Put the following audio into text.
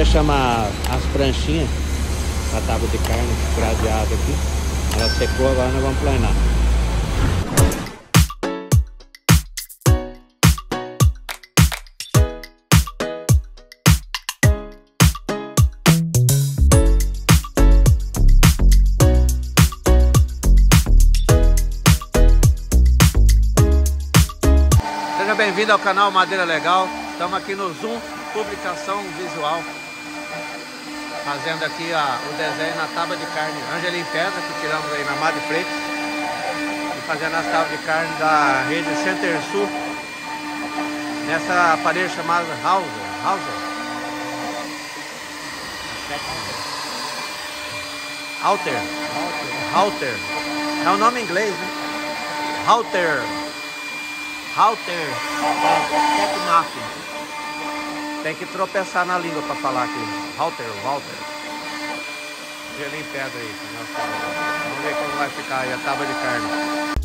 chamar as pranchinhas, a tábua de carne gradeada aqui. Ela secou, agora nós vamos planar. Seja bem-vindo ao canal Madeira Legal. Estamos aqui no Zoom, publicação visual, fazendo aqui o desenho na tábua de carne Angelim Pedra, que tiramos aí na Mar de Freitas, e fazendo as tábuas de carne da rede Center Sul, nessa aparelho chamado Halter. É o nome em inglês, né? Halter. Tem que tropeçar na língua para falar aqui. Halter. Angelim Pedra aí. Vamos ver como vai ficar aí a tábua de carne.